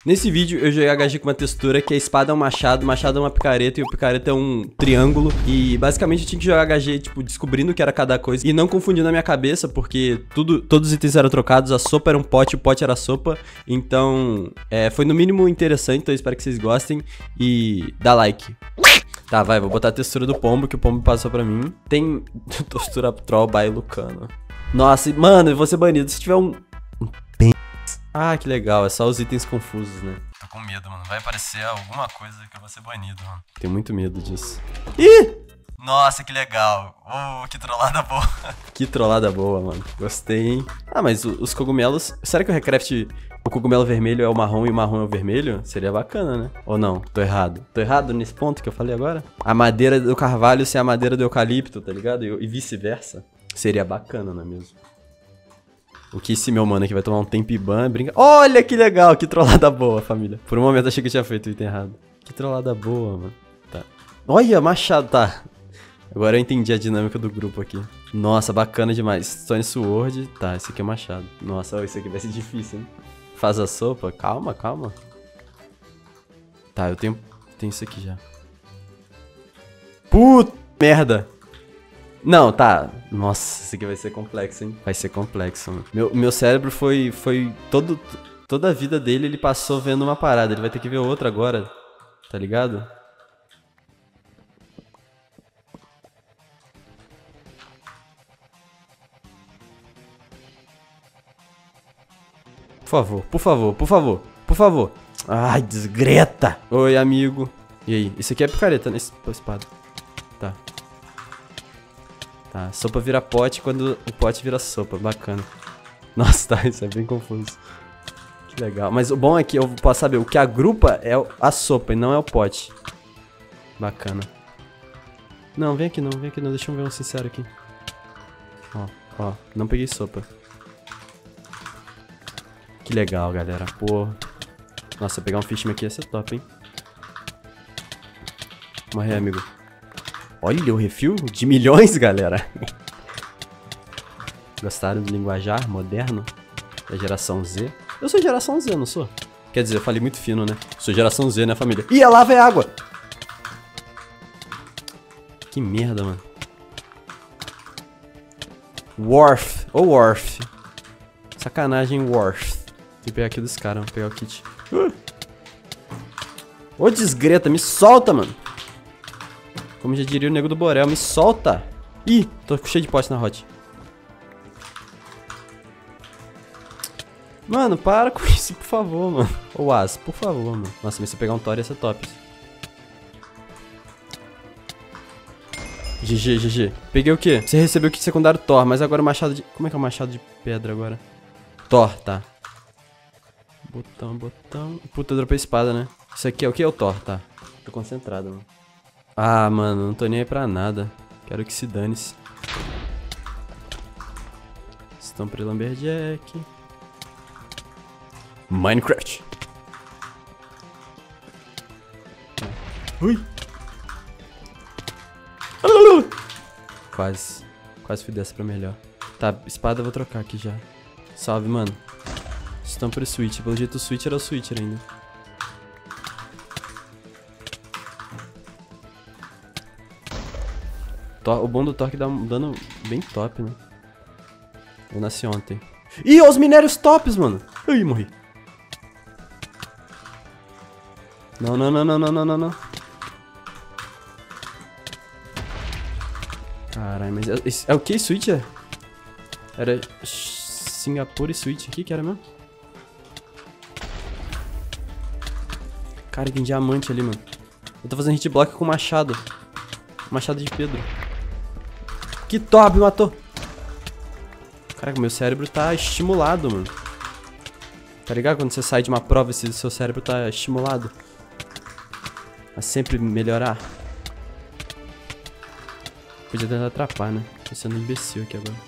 Nesse vídeo eu joguei HG com uma textura que a espada é um machado, o machado é uma picareta e o picareta é um triângulo. E basicamente eu tinha que jogar HG, tipo, descobrindo o que era cada coisa e não confundindo na minha cabeça, porque todos os itens eram trocados, a sopa era um pote, o pote era a sopa. Então, foi no mínimo interessante, então eu espero que vocês gostem e dá like. Tá, vai, vou botar a textura do pombo, que o pombo passou pra mim. Tem textura troll by Lucano. Nossa, mano, eu vou ser banido se tiver um Ah, que legal, é só os itens confusos, né? Tô com medo, mano. Vai aparecer alguma coisa que eu vou ser banido, mano. Tenho muito medo disso. Ih! Nossa, que legal. Oh, que trollada boa. Que trollada boa, mano. Gostei, hein? Ah, mas os cogumelos... Será que o Recraft, o cogumelo vermelho é o marrom e o marrom é o vermelho? Seria bacana, né? Ou não? Tô errado. Tô errado nesse ponto que eu falei agora? A madeira do carvalho ser a madeira do eucalipto, tá ligado? E vice-versa. Seria bacana, não é mesmo? O que esse meu mano aqui vai tomar um tempo e ban, brinca... Olha que legal, que trollada boa, família. Por um momento achei que eu tinha feito o item errado. Que trollada boa, mano. Tá. Olha, machado, tá. Agora eu entendi a dinâmica do grupo aqui. Nossa, bacana demais. Stone Sword. Tá, esse aqui é machado. Nossa, isso aqui vai ser difícil, hein. Faz a sopa. Calma, calma. Tá, eu tenho isso aqui já. Puta merda. Não, tá. Nossa, isso aqui vai ser complexo, hein? Vai ser complexo, mano. Meu cérebro foi toda a vida dele, ele passou vendo uma parada. Ele vai ter que ver outra agora. Tá ligado? Por favor, por favor, por favor, por favor. Ai, desgreta. Oi, amigo. E aí? Esse aqui é picareta, né? Espada. Tá. Tá, sopa vira pote quando o pote vira sopa, bacana. Nossa, tá, isso é bem confuso. Que legal, mas o bom é que eu posso saber, o que agrupa é a sopa e não é o pote. Bacana. Não, vem aqui não, deixa eu ver um sincero aqui. Ó, não peguei sopa. Que legal, galera, pô. Nossa, pegar um fishman aqui ia ser top, hein. Morre, amigo. Olha o refil de milhões, galera. Gostaram do linguajar moderno da geração Z? Eu sou geração Z, não sou? Quer dizer, eu falei muito fino, né? Sou geração Z, né, família? Ih, a lava é água! Que merda, mano. Worth. Ô, Worth. Sacanagem, Worth. Tem que pegar aqui dos caras, vou pegar o kit. Ô, desgreta, me solta, mano. Como já diria o nego do Borel, me solta! Ih, tô cheio de pote na hot. Mano, para com isso, por favor, mano. Ô, As, por favor, mano. Nossa, mas se eu pegar um Thor ia ser top. GG, GG. Peguei o quê? Você recebeu o kit secundário Thor, mas agora o machado de... Como é que é o machado de pedra agora? Thor, tá. Botão. Puta, eu dropei espada, né? Isso aqui é o que? É o Thor, tá. Tô concentrado, mano. Ah, mano, não tô nem aí pra nada. Quero que se dane-se. Estão pra Lumberjack. Minecraft. Ui. Quase fui dessa pra melhor. Tá, espada eu vou trocar aqui já. Salve, mano. Estão pro Switch. Pelo jeito o Switch era o Switcher ainda. O bom do Thor que dá um dano bem top, né? Eu nasci ontem. Ih, os minérios tops, mano. Ih, morri. Não. Caralho, mas é o que, Switcher? Era Singapura e Switch. O que era mesmo? Cara, tem diamante ali, mano. Eu tô fazendo hitblock com machado. Machado de Pedro. Que top, me matou. Caraca, meu cérebro tá estimulado, mano. Tá ligado? Quando você sai de uma prova e seu cérebro tá estimulado a sempre melhorar. Podia tentar atrapar, né? Tô sendo um imbecil aqui agora.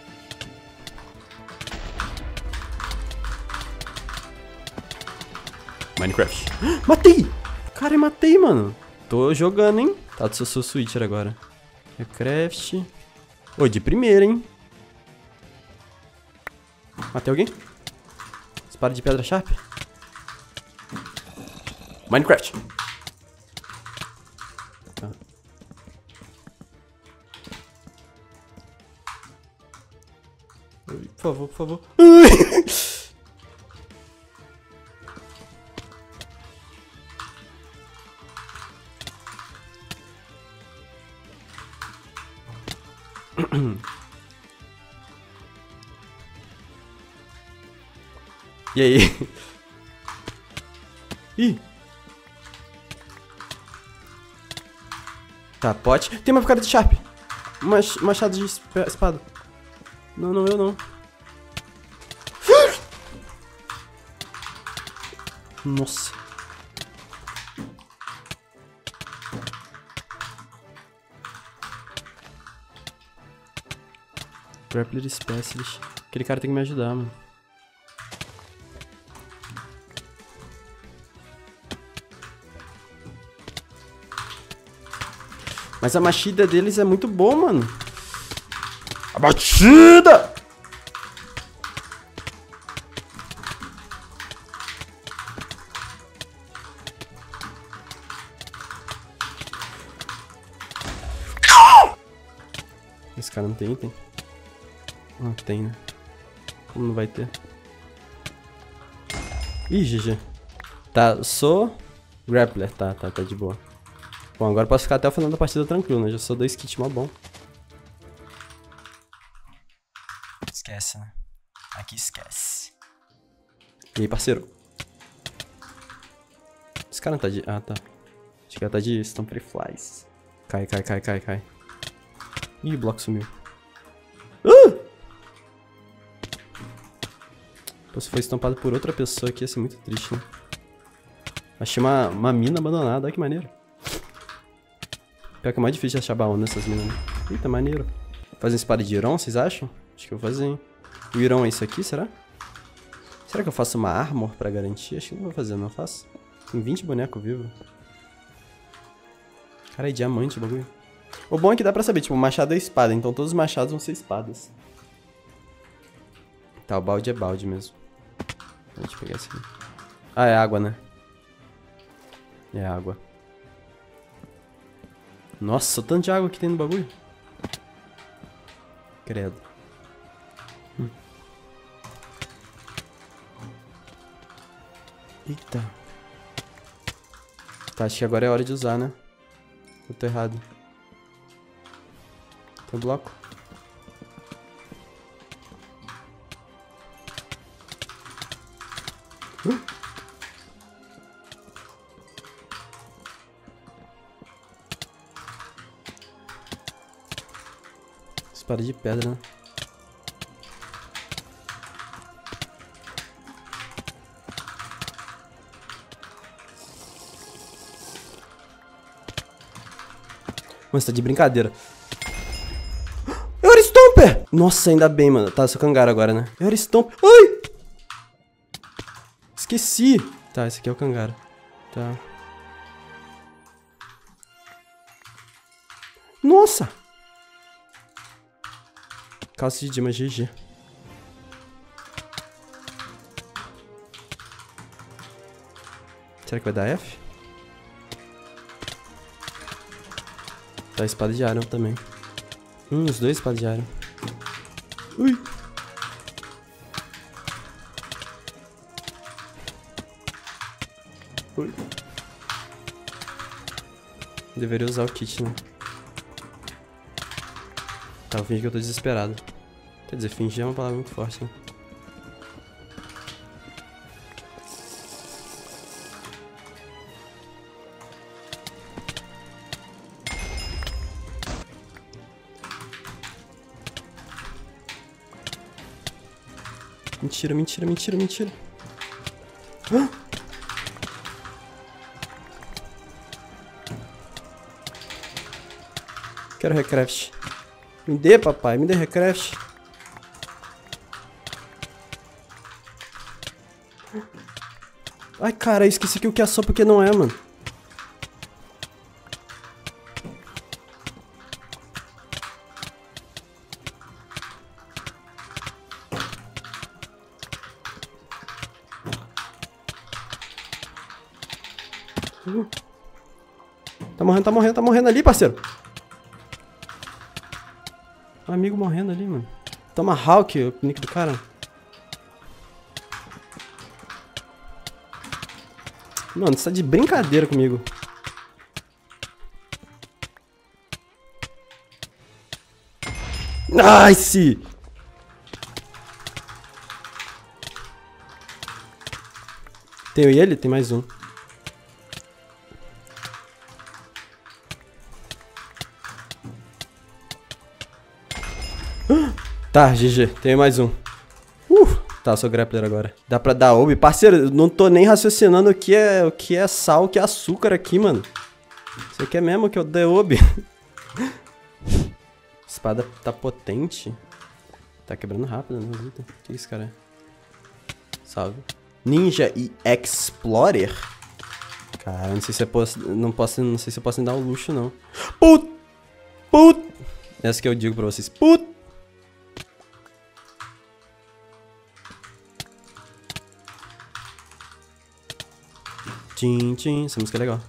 Minecraft. Matei! Cara, matei, mano. Tô jogando, hein? Tá, eu sou Switcher agora. Minecraft. Ô, de primeira, hein? Matei alguém? Espada de pedra sharp? Minecraft. Tá. Por favor, por favor. E aí? Ih! Tá, pote. Tem uma picareta de Sharp. Machado de espada. Não, não, eu não. Nossa. Grappler Specialist. Aquele cara tem que me ajudar, mano. Mas a batida deles é muito boa, mano. A batida! Esse cara não tem item? Ah, tem, né? Como não vai ter? Ih, GG. Tá, sou grappler. Tá de boa. Bom, agora eu posso ficar até o final da partida tranquilo, né? Já sou 2 kits, mó bom. Esquece, né? Aqui esquece. E aí, parceiro? Esse cara não tá de... Ah, tá. Acho que ela tá de Stomper Flies. Cai. Ih, o bloco sumiu. Pô, se foi estampado por outra pessoa aqui, ia ser muito triste, né? Achei uma mina abandonada, olha que maneiro. Pior que é mais difícil de achar baú nessas minas, né? Eita, maneiro. Fazer uma espada de Iron, vocês acham? Acho que eu vou fazer, hein? O Iron é isso aqui, será? Será que eu faço uma armor pra garantir? Acho que não vou fazer, não faço. Tem 20 bonecos vivos. Cara, é diamante o bagulho. O bom é que dá pra saber, tipo, o machado é espada, então todos os machados vão ser espadas. Tá, o balde é balde mesmo. Deixa eu pegar esse aqui. Ah, é água, né? É água. Nossa, o tanto de água que tem no bagulho. Credo. Eita. Tá, acho que agora é hora de usar, né? Eu tô errado. Tem bloco? Espada de pedra, né? Mano, você tá de brincadeira. Era Stomper! Nossa, ainda bem, mano. Tá, sou Kangara agora, né? Era Stomper. Ai! Esqueci. Tá, esse aqui é o Kangara. Tá. Nossa! Calça de Dima, GG. Será que vai dar F? Tá, espada de Iron também. Os dois espadas de Iron. Ui! Ui. Deveria usar o kit, né? Tá, eu fingi que eu tô desesperado. Quer dizer, fingir é uma palavra muito forte, né? Mentira, mentira, mentira, mentira. Hã? Quero recraft. Me dê, papai, me dê recraft. Ai, cara, eu esqueci que o que é só porque não é, mano. Tá morrendo ali, parceiro. Um amigo morrendo ali, mano. Toma Hawk, o nick do cara. Mano, você tá de brincadeira comigo. Nice! Tenho ele? Tem mais um. Tá, GG. Tenho mais um. Tá, eu sou grappler agora. Dá pra dar ob. Parceiro, eu não tô nem raciocinando o que é sal, o que é açúcar aqui, mano. Você quer mesmo que eu dê ob? Espada tá potente. Tá quebrando rápido, né? O que isso, cara? Salve. Ninja e Explorer? Cara, não sei se eu posso. Não sei se eu posso me dar um luxo, não. Put! Essa que eu digo pra vocês. Put! Tchim, tchim. Essa música é legal.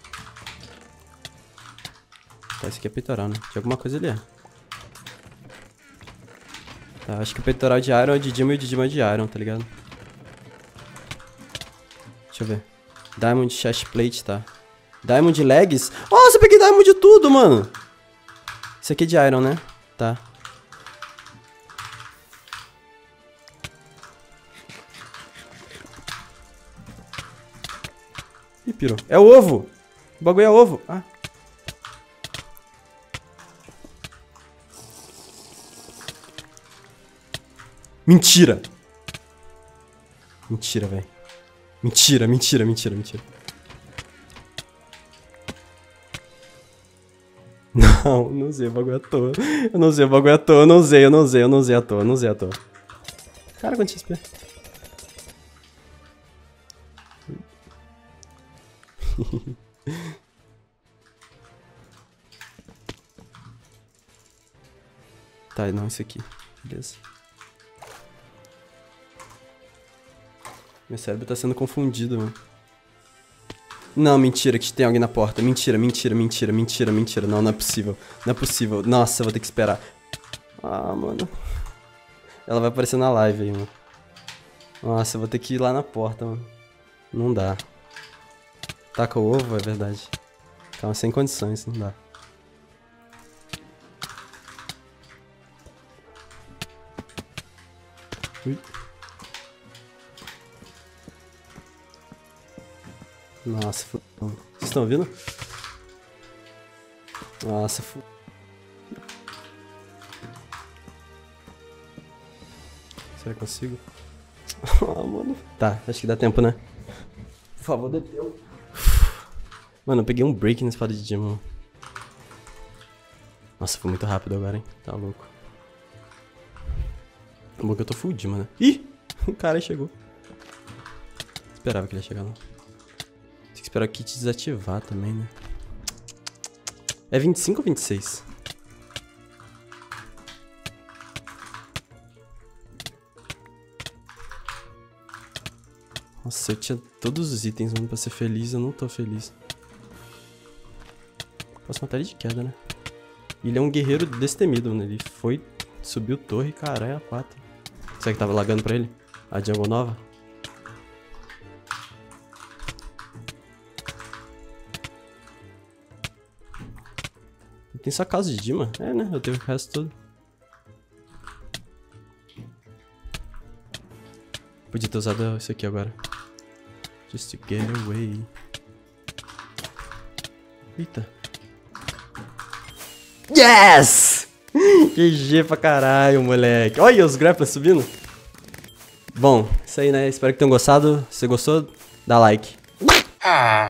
Tá, esse aqui é peitoral, né? Tinha alguma coisa ali, ó. Tá, acho que o peitoral de Iron é de Dima e o de Dima é de Iron, tá ligado? Deixa eu ver. Diamond Chest Plate, tá. Diamond Legs. Nossa, eu peguei Diamond de tudo, mano. Isso aqui é de Iron, né? Tá. Ih, pirou. É o ovo. O bagulho é ovo. Ah. Mentira. Mentira, velho. Mentira. Não usei o bagulho à toa. Eu não usei à toa. Cara, quanto XP? Tá, não, esse aqui. Beleza. Meu cérebro tá sendo confundido, mano. Não, mentira, que tem alguém na porta. Mentira. Não é possível. Nossa, eu vou ter que esperar. Ah, mano. Ela vai aparecer na live aí, mano. Nossa, eu vou ter que ir lá na porta, mano. Não dá. Taca o ovo, é verdade. Calma, sem condições, não dá. Ui. Nossa, vocês estão ouvindo? Nossa, será que eu consigo? Ah, mano. Tá, acho que dá tempo, né? Por favor, dê tempo. Mano, eu peguei um break na espada de Dima. Nossa, foi muito rápido agora, hein? Tá louco. É bom que eu tô full Dima, né? Ih! O cara chegou. Esperava que ele ia chegar lá. Tem que esperar o kit desativar também, né? É 25 ou 26? Nossa, eu tinha todos os itens, mano, pra ser feliz. Eu não tô feliz. Posso matar ele de queda, né? Ele é um guerreiro destemido, mano. Ele foi, subiu torre, caralho, a 4. Será que tava lagando pra ele? A jungle nova? Tem só casa de Dima? É, né? Eu tenho o resto todo. Podia ter usado isso aqui agora. Just to get away. Eita. Yes! GG pra caralho, moleque. Olha os grapplers subindo. Bom, isso aí, né? Espero que tenham gostado. Se você gostou, dá like.